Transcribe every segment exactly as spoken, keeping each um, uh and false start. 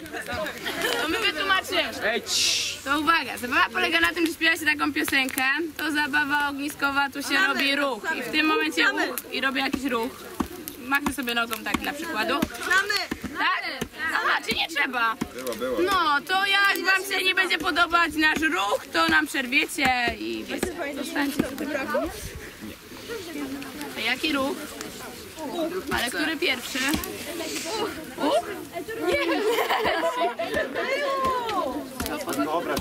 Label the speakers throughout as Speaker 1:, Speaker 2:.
Speaker 1: To my wytłumaczymy. To uwaga, zabawa polega na tym, że śpiewa się taką piosenkę. To zabawa ogniskowa, tu się robi ruch. I w tym momencie ruch i robię jakiś ruch. Machnę sobie nogą tak dla przykładu. Tak? Aha, czy nie trzeba? No, to jak wam się nie będzie podobać nasz ruch, to nam przerwiecie i zostańcie tutaj. A jaki ruch? Ale który pierwszy? Uch? Nie!
Speaker 2: Dobra,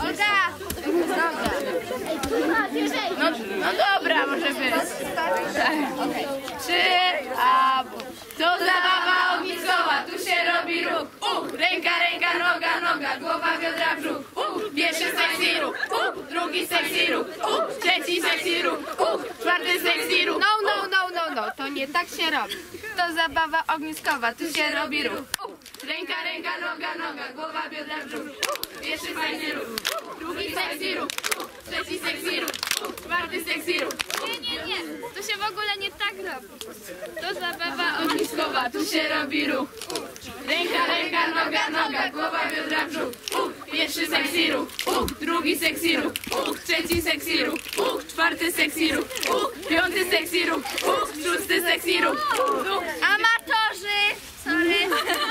Speaker 1: No, no dobra, może być. Trzy, a to zabawa ogniskowa, tu się robi ruch. Uch, ręka, ręka, noga, noga, głowa, biodra, brzuch. Uch, pierwszy sexy ruch, uch, drugi sexy ruch, uch, trzeci sexy ruch, uch, czwarty sexy ruch.
Speaker 3: No, no, no, no, no, to nie tak się robi. To zabawa ogniskowa, tu się robi ruch.
Speaker 1: Ręka, ręka, noga, noga, głowa, biodra, brzuch. Pierwszy fajny ruch, drugi sexy ruch, trzeci sexy ruch, czwarty sexy ruch.
Speaker 3: Nie, nie, nie, to się w ogóle nie tak robi. To zabawa
Speaker 1: Ogniskowa, tu się robi ruch. Ręka, ręka, noga, noga, głowa, biodra, brzuch. Uch, pierwszy sexy ruch, uch, drugi sexy ruch, uch, trzeci sexy ruch, uch, czwarty sexy ruch, uch, piąty sexy ruch, uch, szósty sexy ruch, uch.
Speaker 3: Amatorzy! Sorry.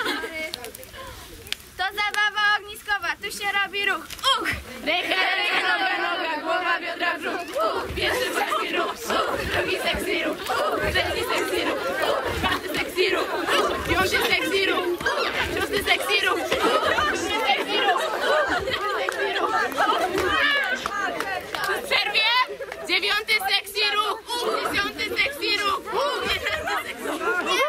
Speaker 3: To zabawa ogniskowa, tu się robi ruch. Uch!
Speaker 1: Ręka, ręka, noga, noga, głowa, biodra, brzuch. Uch, pierwszy sexy ruch, uch, drugi sexy ruch, uch, trzeci sexy ruch, uch, czwarty sexy ruch, uch, piąty sexy ruch, uch, szósty sexy ruch, uch, siódmy sexy ruch, uch, sexy ruch. W przerwie dziewiąty sexy ruch, uch, dziesiąty sexy ruch, uch, jedenasty sexy ruch.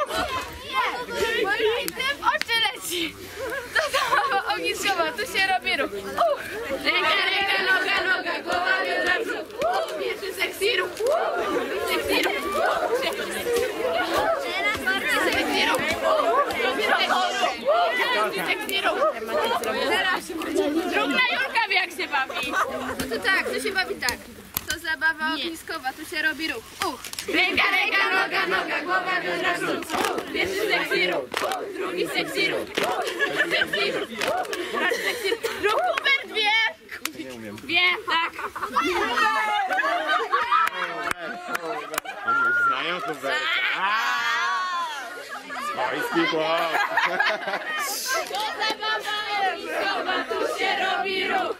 Speaker 3: I tym oczy leci. To zabawa ogniskowa, tu się robi ruch. Uch!
Speaker 1: Ręka, ręka, noga, noga, głowa, biodra, brzuch. Uch, pierwszy sexy ruch, uch, drugi sexy ruch, uch, trzeci sexy ruch, czwarty sexy ruch, uch, piąty sexy ruch, sexy ruch. Drugna Julka wie, jak się bawi.
Speaker 3: No to tak, to się bawi tak. To zabawa ogniskowa, tu się robi ruch. Uch!
Speaker 1: Ręka, ręka, noga, noga, głowa, biodra, brzuch. Uch, pierwszy sexy ruch, uch, drugi sexy ruch, uch, trzeci sexy ruch, uch, czwarty sexy ruch. Ruch Hubert wie.
Speaker 2: nie umiem.
Speaker 1: Wie, tak.
Speaker 2: Oni już znają to wersję. Swojski chłop.
Speaker 1: To zabawa ogniskowa, tu się robi ruch.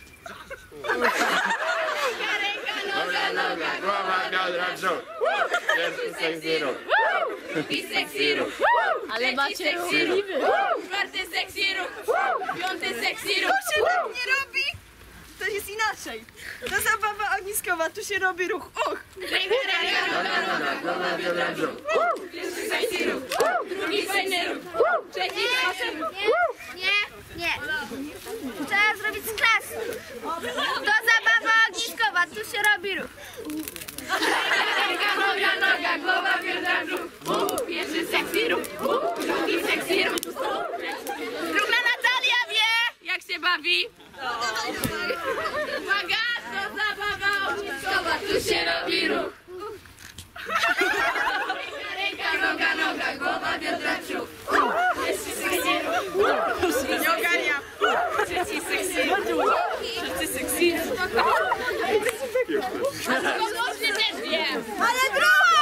Speaker 1: Ręka, ręka, noga, noga,
Speaker 2: Głowa, biodra, brzuch. Pierwszy sexy ruch.
Speaker 1: drugi sexy ruch, ale macie sexy ruch, czwarty sexy ruch, piąty sexy ruch.
Speaker 4: To się tak nie robi! To jest inaczej. To zabawa ogniskowa, tu się robi ruch. Uch!
Speaker 1: Ręka, ręka, noga, noga, głowa, biodra, brzuch. Pierwszy sexy ruch, drugi fajny ruch, trzeci sexy ruch.
Speaker 3: Nie, nie. Trzeba zrobić z klasy. To zabawa ogniskowa, tu się robi ruch.
Speaker 1: Ręka, noga, noga, głowa, biodra, brzuch. Pierwszy sexy ruch, drugi sexy ruch. Druga Natalia wie, jak się bawi. Uwaga, to zabawa ogniskowa, tu się robi ruch. Ręka, ręka, noga, noga, głowa, biodra, brzuch. Pierwszy sexy ruch.
Speaker 4: Nie ogarniam.
Speaker 1: Trzeci sexy ruch. Trzeci sexy ruch. Kogoś też wiem.
Speaker 4: Ale druga!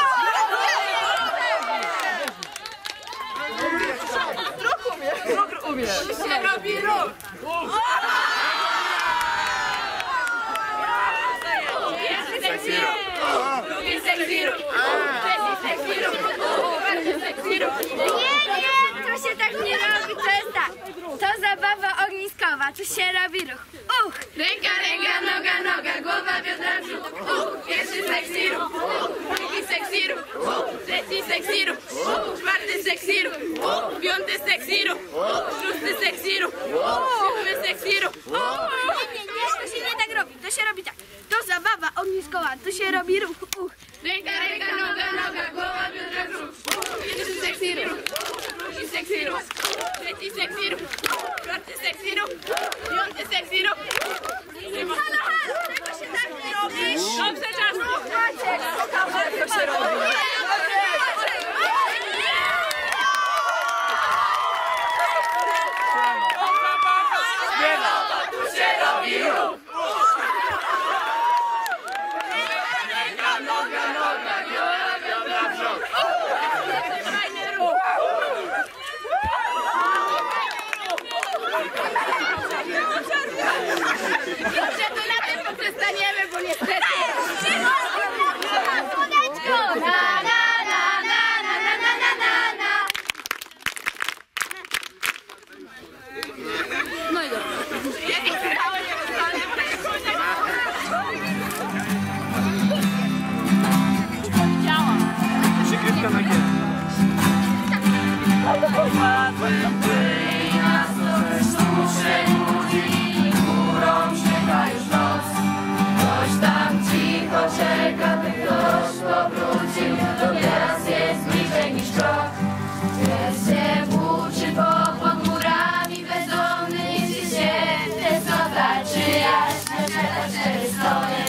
Speaker 4: Druk umie. Druk umie.
Speaker 1: Tu się robi ruch. Pierwszy sexy ruch. Drugi sexy ruch. Trzeci sexy ruch. Czwarty sexy ruch.
Speaker 3: Nie, nie, to się tak nie robi, to jest tak. To zabawa ogniskowa, tu się robi ruch. Uch!
Speaker 1: Ręka, ręka, noga, noga, głowa, biodra, brzuch. Uch, pierwszy sexy ruch. Uch, drugi sexy ruch. Uch, trzeci sexy ruch. Uch, czwarty sexy ruch. Uch, piąty sexy ruch. Uch, szósty sexy ruch. Uch, siódmy sexy ruch.
Speaker 3: Nie, nie, nie, to się nie tak robi, to się robi tak. To zabawa ogniskowa, tu się robi ruch. Uch!
Speaker 1: Ręka, ręka, noga, noga, głowa, biodra, brzuch. Uch, pierwszy sexy ruch. Uch, drugi sexy ruch. Uch, trzeci sexy ruch. Uch, czwarty sexy ruch. Uch, piąty sexy ruch.
Speaker 3: Halo, halo, tego się tak nie robi.
Speaker 1: Dobrze, czas.
Speaker 4: To się robi.
Speaker 3: Nie! słoneczko niestety. Słoneczko! Na, na, na, na, na, na, na, na, na, na.
Speaker 1: No i dobrze.
Speaker 2: Przykrywka na G.
Speaker 3: Czeka, by ktoś powrócił, to teraz jest bliżej niż krok. Pies się włóczy pod murami, bezdomny niesie się, tęsknota czyjaś, na cztery strony.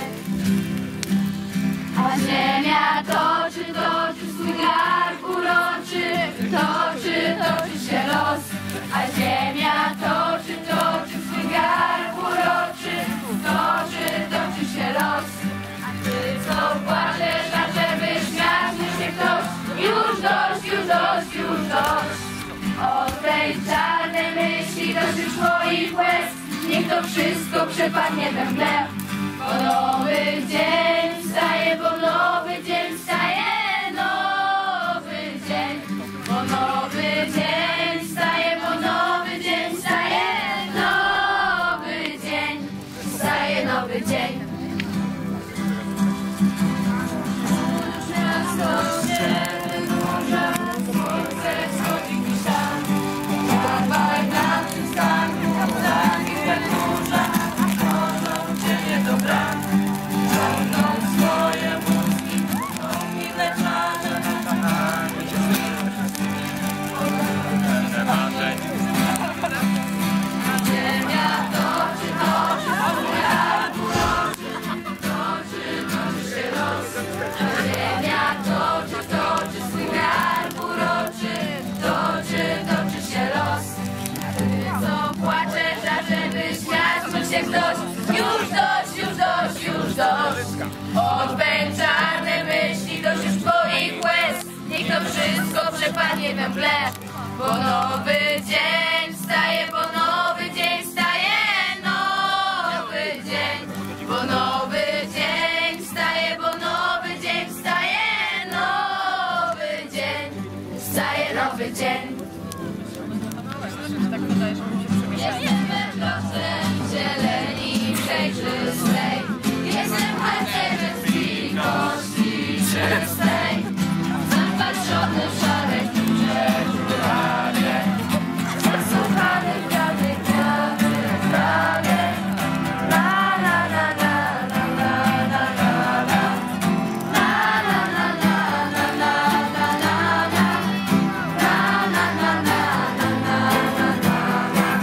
Speaker 3: A ziemia toczy, toczy swój garb uroczy, toczy, toczy się los. A ziemia toczy, toczy swój garb uroczy, toczy, toczy się los. Co płaczesz, ażeby śmiać się ktoś? Już dość, już dość, już dość. Od tej czarnej myśli dosyć twoich łez. Niech to wszystko przepadnie we mgle. Bo nowy dzień wstaje, bo nowy dzień wstaje, nowy dzień. Bo nowy dzień wstaje, bo nowy dzień wstaje, nowy dzień. Wstaje nowy dzień. Ktoś, już dość, już dość, już dość. Odbędź czarne myśli, dość już twoich łez. Niech to wszystko przepadnie we mgle. Bo nowy dzień wstaje, bo nowy dzień wstaje, nowy dzień. Bo nowy dzień wstaje, bo nowy dzień wstaje, nowy dzień. Wstaje nowy dzień. Zieleni przejrzystej, jestem harcerzem z kości czystej. Zapatrzony w szare kurze prawie, zasłuchany w prawie, prawie, prawie. La la la la la la la la la. La la la la la la la la la. La la la la la la la la.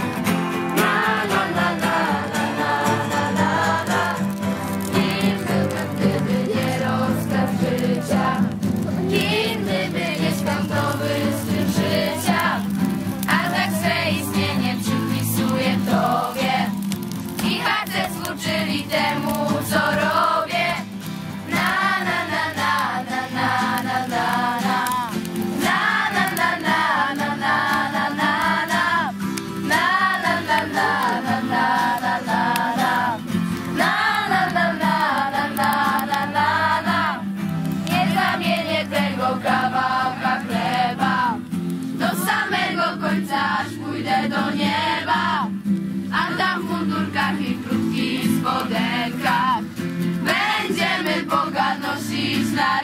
Speaker 3: Kawałka chleba do samego końca, aż pójdę do nieba. A tam w mundurkach i krótkich spodenkach będziemy Boga nosić na